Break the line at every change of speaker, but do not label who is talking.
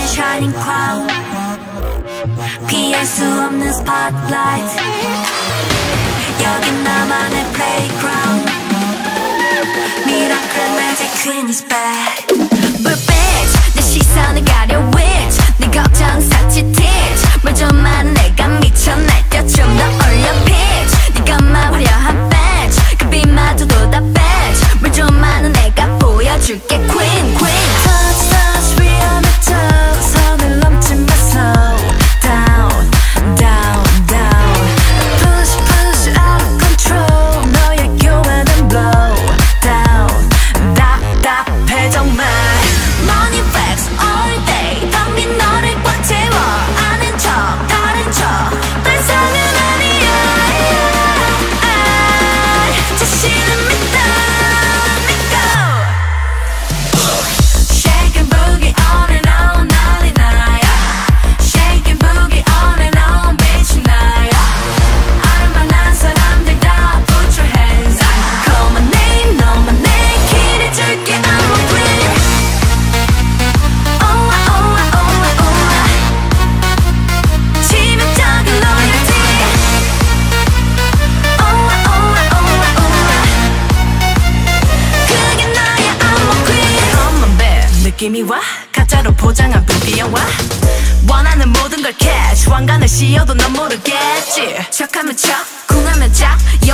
나만의 shining crown 피할 수 없는 spotlight 여긴 나만의 playground Miracle magic queen is back But bitch 내 시선을 가려 witch 네 걱정 삭제 teach 뭘 좀 많은 내가 미쳐 날뛰어 좀 더 올려 pitch 네가 막 화려한 bench 그 빛마저도 다 bench 뭘 좀 많은 내가 보여줄게 queen queen Touch touch 위험해 touch 선을 넘지 마 slow down down down Push push out of control 너의 교만한 blow down 답답해 정말 Money flex all day 덤빈 너를 꽉 채워 아는 척 다른 척 발상은 아니야 자신은 믿어 Shake and boogie on and on 난리 나야 Shake and boogie on and on 빛이 나야 알만한 사람들 다 put your hands up Call my name 너만 내 길을 줄게 I'm a queen Oh I oh I oh I oh I 치명적인 loyalty Oh I oh I oh I oh I 그게 나야 I'm a queen Come on babe 느낌이 와 가짜로 포장한 비디오와 원하는 모든 걸 catch 왕관을 씌워도 넌 모르겠지 척하면 척 궁하면 척